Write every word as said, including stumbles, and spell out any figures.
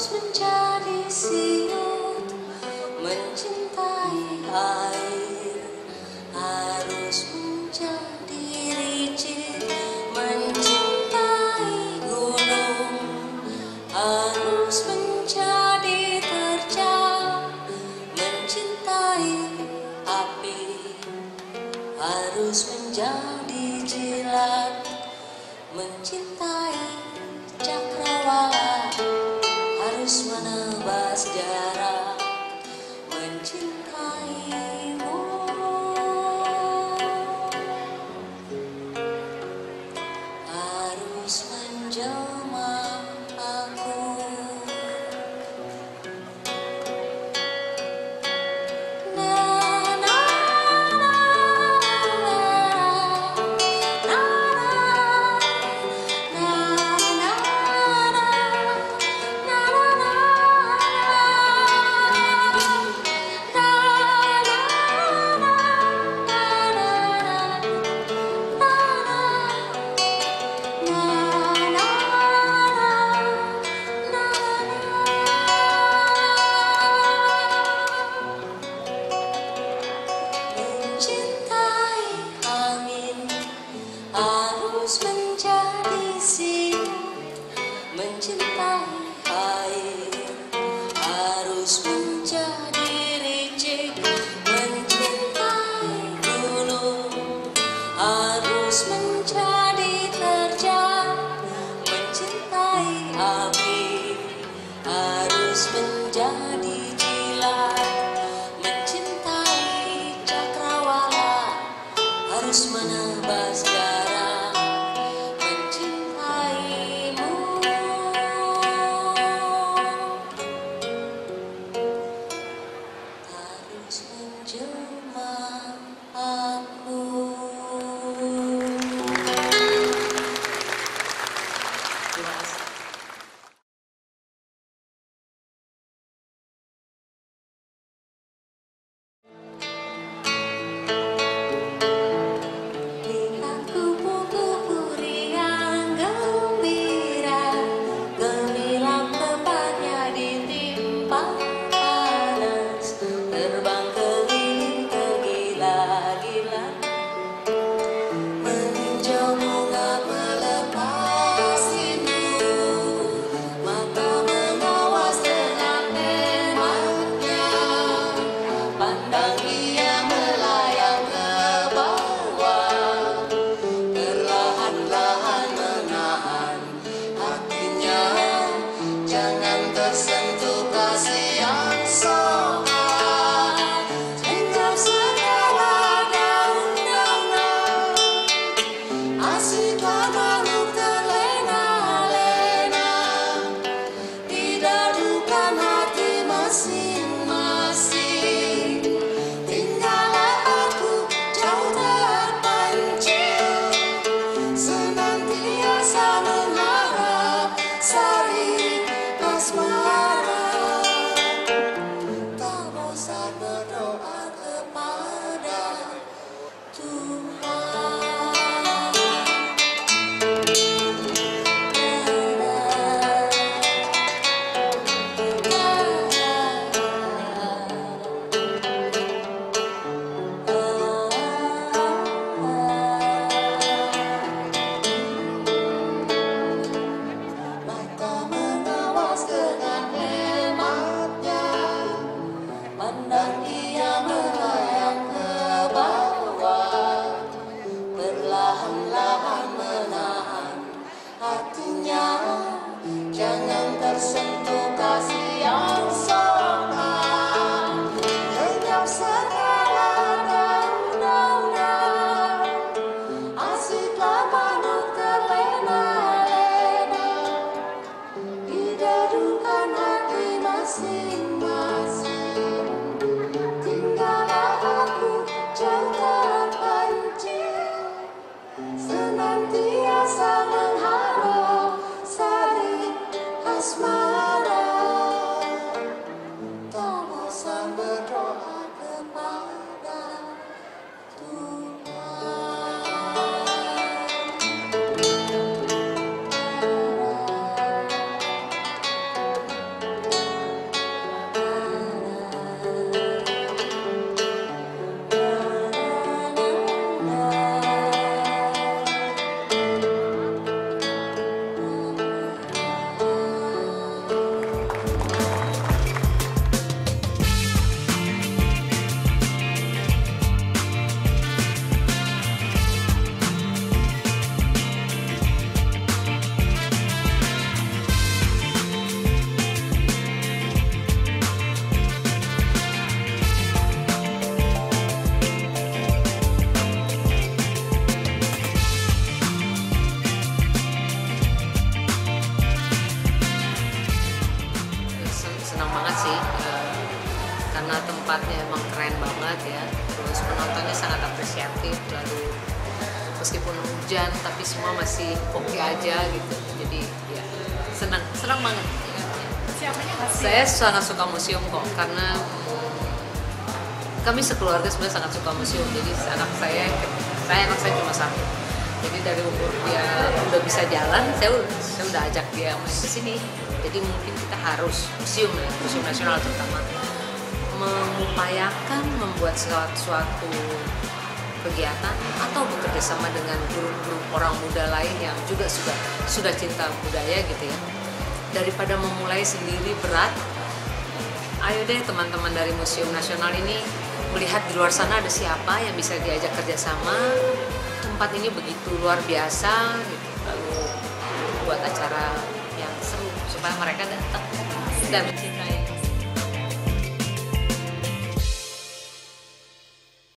harus menjadi siut, mencintai air, harus menjadi licin, mencintai gunung, harus menjadi terjal, mencintai api, harus menjadi jilat, mencintai cakrawala, harus menebas jarak, mencintaimu, harus menjelma aku. Mencintai angin, harus menjadi siut, mencintai air, harus menjadi licin, mencintai gunung, harus menjadi terjal, mencintai api, harus menjadi jilat, mencintai cakrawala, harus menebas jarak, mencintaimu, harus menjelma aku. Terima kasih. Lihat kupu-kupu riang gembira, gemilang tepatnya ditimpa panas, terbang keliling tergila-gila, meninjau bunga melepas rindu, mata mengawas dengan hematnya, pandang ia melayang ke bawah, perlahan-lahan menahan hatinya, jangan tersentuh kasih yang soal, senyap segala daun-daunan, asiklah makhluk terlena-lena, didadukan hati masing-masing, tinggallah aku jauh terpencil, senantiasa mengharap salib asmara, tak bosan berdoa kepada Tuhan. Mata mengawas dengan hematnya, pandang ia melayang ke bawah, perlahan-lahan menahan hatinya, jangan tersentuh kasih yang soal, lenyap segala daun-daunan, asiklah makhluk terlena-lena, didadukan hati masing-masing, tinggallah aku jauh terpencil, senantiasa mengharap salib asmara, tak bosan berdoa kepada Tuhan. senang banget sih uh, karena tempatnya emang keren banget ya, terus penontonnya sangat apresiatif, lalu meskipun hujan tapi semua masih oke okay aja gitu, jadi ya senang senang banget. Siapanya nggak sih? Saya sangat suka museum kok, karena kami sekeluarga sebenarnya sangat suka museum. Jadi anak saya, saya anak saya cuma satu. Jadi dari umur dia udah bisa jalan, saya, saya udah ajak dia main ke sini. Jadi mungkin kita harus museum ya, museum nasional terutama mengupayakan membuat suatu kegiatan atau bekerja sama dengan grup-grup orang muda lain yang juga sudah sudah cinta budaya gitu ya. Daripada memulai sendiri berat, ayo deh teman-teman dari Museum Nasional ini melihat di luar sana ada siapa yang bisa diajak kerjasama. Tempat ini begitu luar biasa gitu. Lalu buat acara yang seru supaya mereka datang dan mencintai.